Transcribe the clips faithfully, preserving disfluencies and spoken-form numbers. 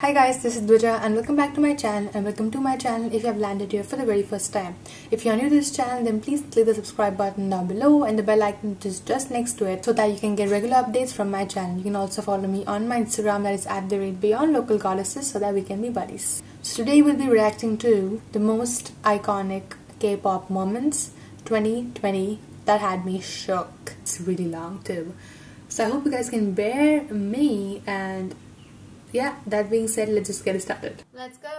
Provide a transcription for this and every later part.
Hi guys, this is Dwaja and welcome back to my channel and welcome to my channel if you have landed here for the very first time. If you are new to this channel, then please click the subscribe button down below and the bell icon which is just next to it so that you can get regular updates from my channel. You can also follow me on my Instagram, that is at the rate beyond local goddesses, so that we can be buddies. So today we'll be reacting to the most iconic K-pop moments twenty twenty that had me shook. It's really long too. So I hope you guys can bear me, and yeah, that being said, let's just get started. Let's go!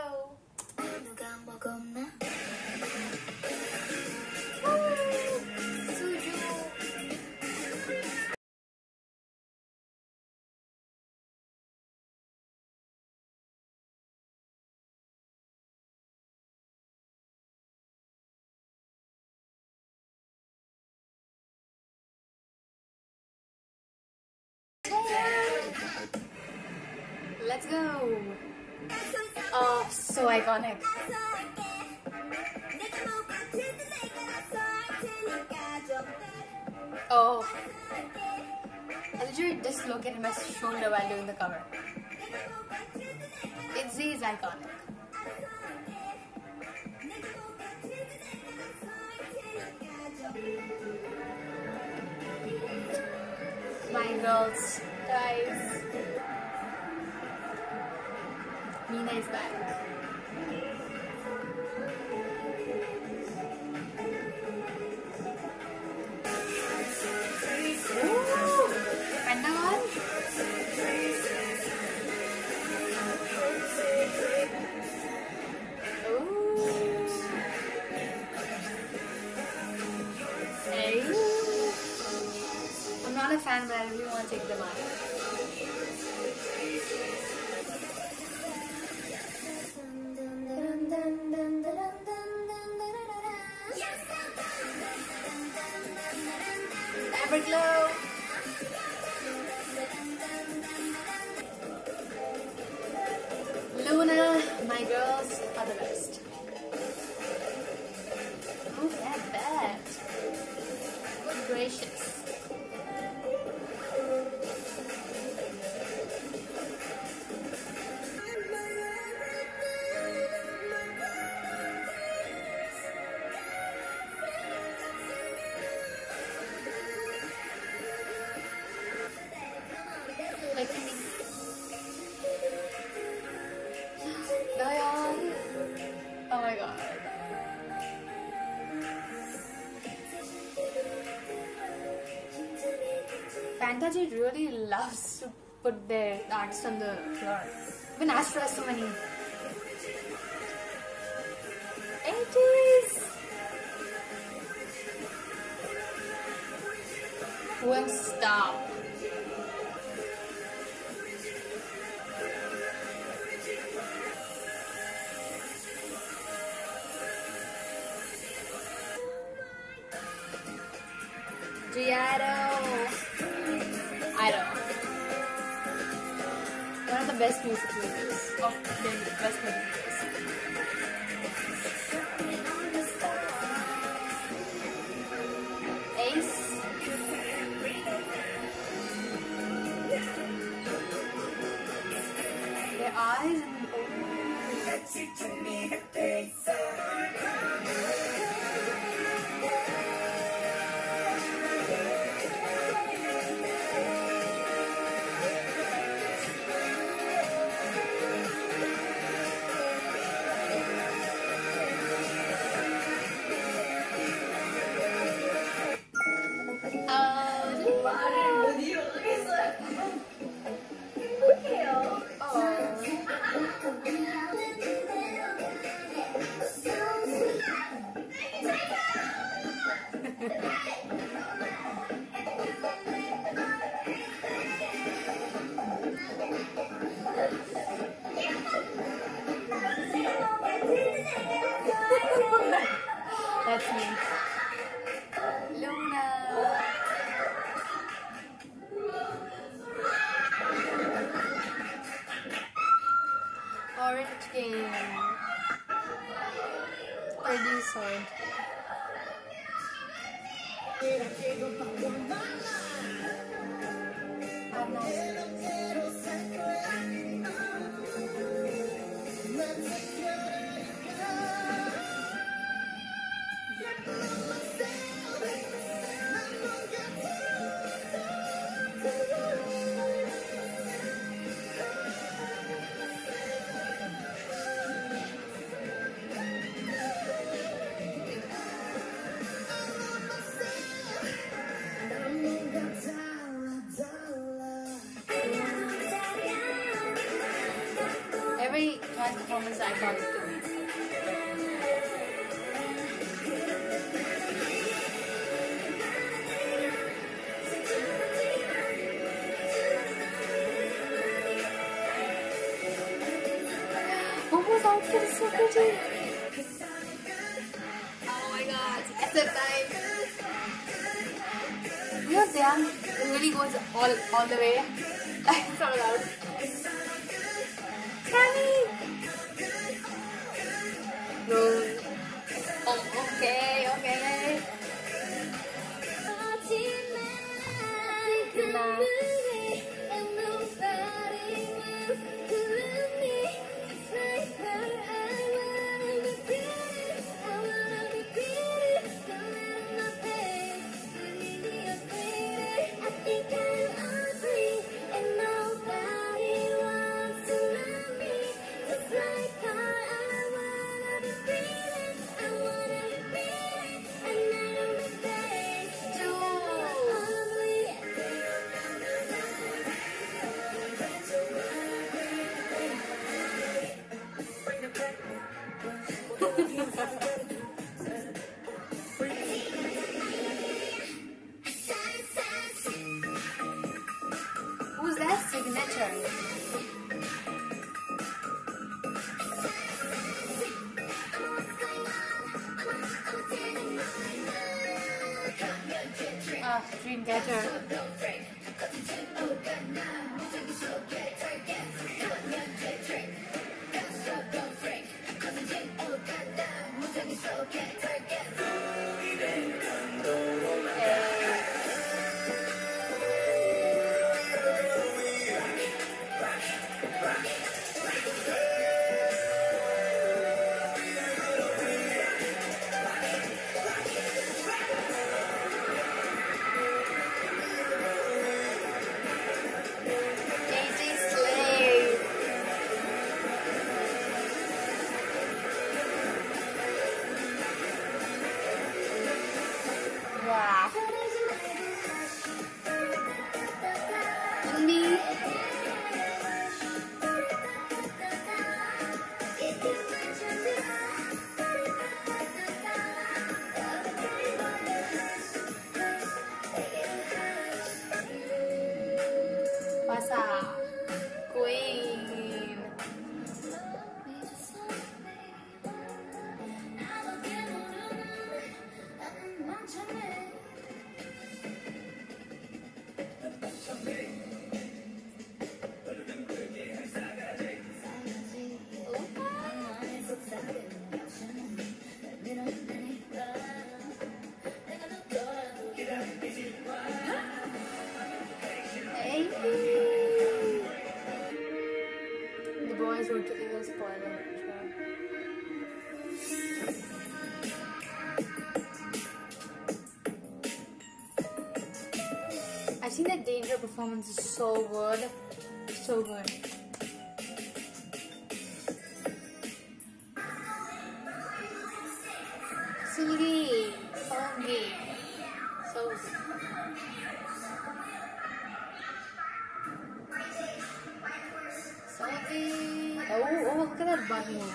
Let's go! Oh, so iconic. Oh, I literally dislocated my shoulder while doing the cover. ITZY is iconic. My girls, guys. Mina is back. Ooh, Pentagon. Ooh. Hey. I'm not a fan, but I really want to take them out. Everglow. Luna, my girls are the best. Oh, that bad. Good gracious. Like, Dion. Oh my god. Fantagy really loves to put their artists on the floor. Even Astro has so many. eighties! Won't stop. G-Idol. Idol. One of the best music videos. Of the best music videos. Ace. Their eyes and that's me. Luna. Orange Game. Eddie Sword. I'm not. every Twice performance I thought it to be. Momo's outfit is so pretty. Oh my god, S F time. You know Dayan really goes all all the way. It's not allowed. Tammy! No. Oh, okay, okay. Good night. Who's that signature? Ah, Dreamcatcher. Wow. Hindi. Pasa. Queen. Hey. The boys were to even spoiler. I think that Danger performance is so good. So good. Silly. Songy. So good. Songy. Oh, oh, look at that butt move.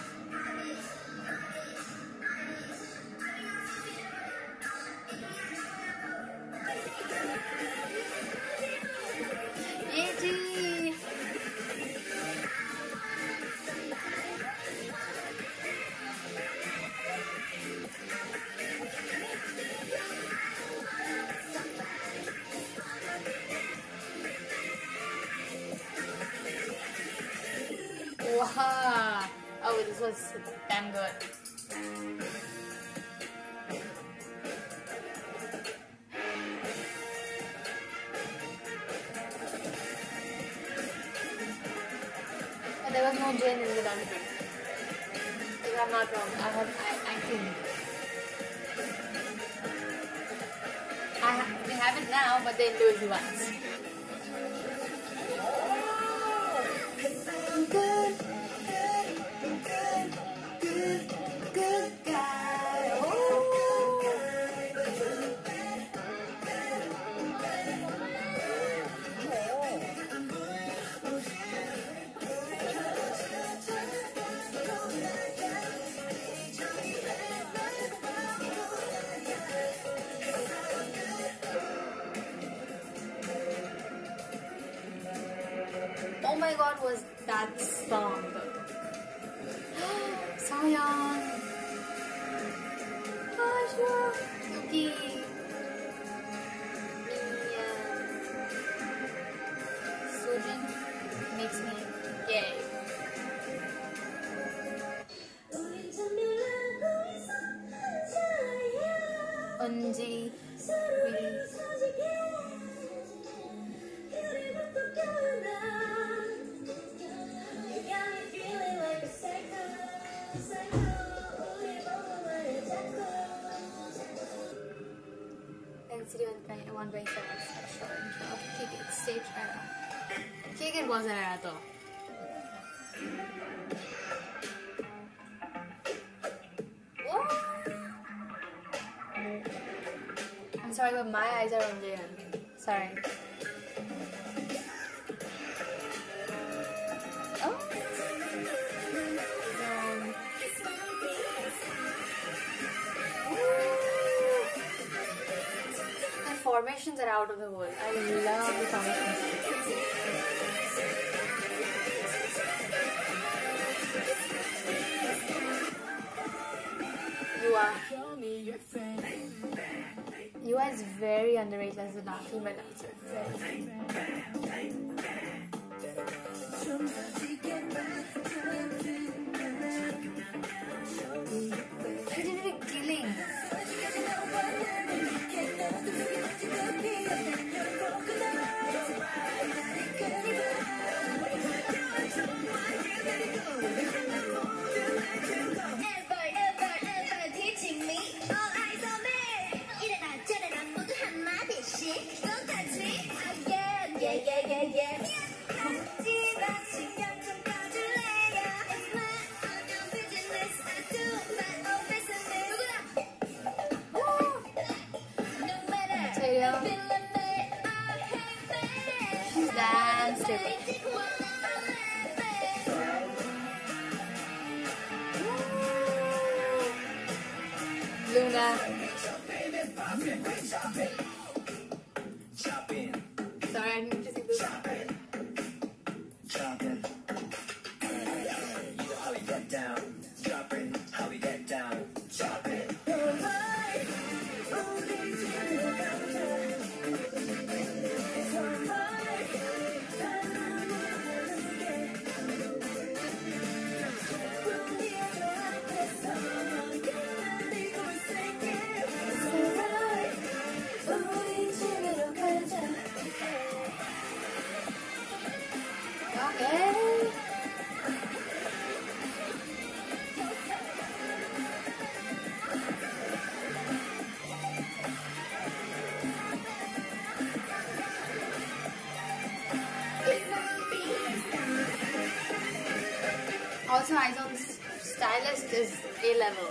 Wow! Oh, this was damn good. But there was no Jane in the laundry. If I'm not wrong, I have, I, I think. I ha they have it now, but they lose it once. Good, good, good, good, good guy. Oh. my god, was that song? Sayan, Ashwa, Yuki, Sujin makes me gay. Unji, N C T one twenty-seven special intro of Kick It stage era. Kick It wasn't era though. I'm sorry, but my eyes are on Jaehyun. Sorry. Oh. Um. The formations are out of the world. I love the formations. You are. You are is very underrated as a female dancer. She did it killing. Dance Luna. Sorry, I need to see this. You know how we get down. Dropping, how we get down. Dropping. Also, Izon's stylist is A level.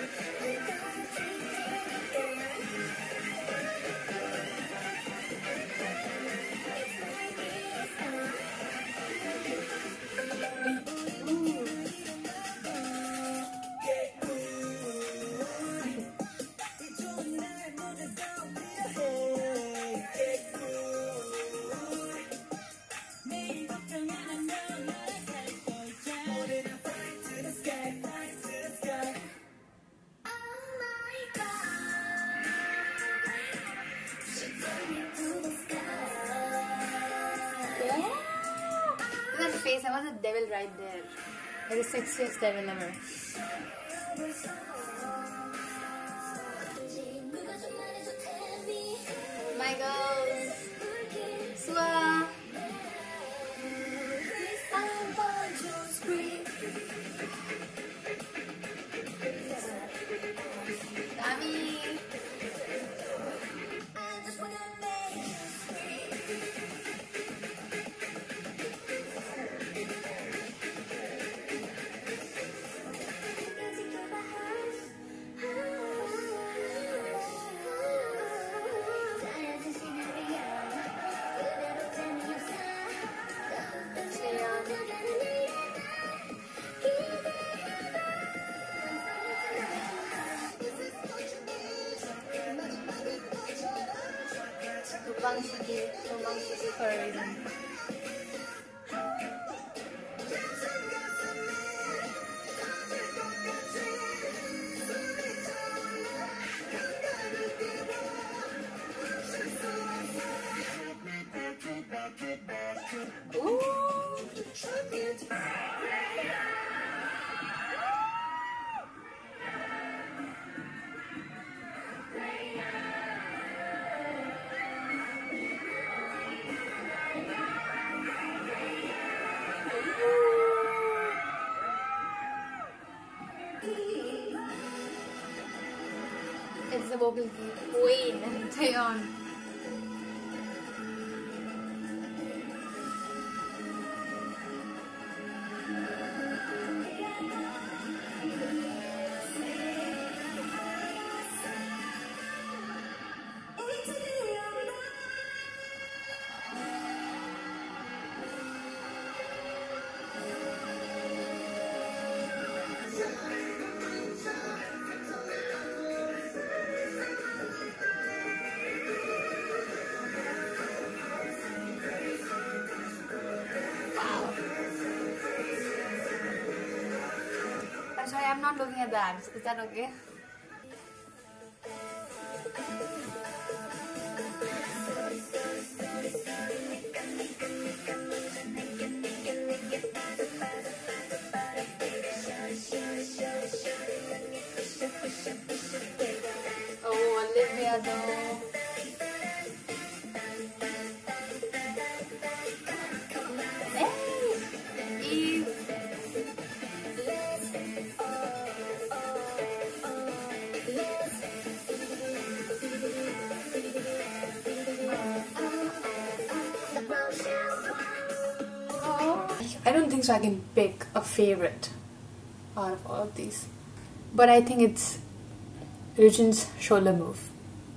Face, I was a devil right there. Like the sexiest devil ever. My girls, Sua, Dami. Tupang City, Tupang City for a reason. vocal की queen Taeyeon. I'm sorry, I'm not looking at the abs. Is that okay? Oh, Olivia though. I don't think so I can pick a favorite out of all of these, but I think it's Ryujin's shoulder move.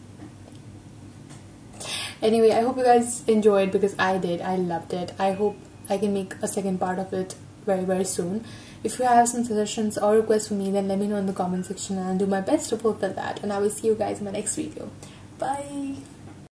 Anyway, I hope you guys enjoyed, because I did. I loved it. I hope I can make a second part of it very very soon. If you have some suggestions or requests for me, then let me know in the comment section and I'll do my best to fulfill that, and I will see you guys in my next video. Bye.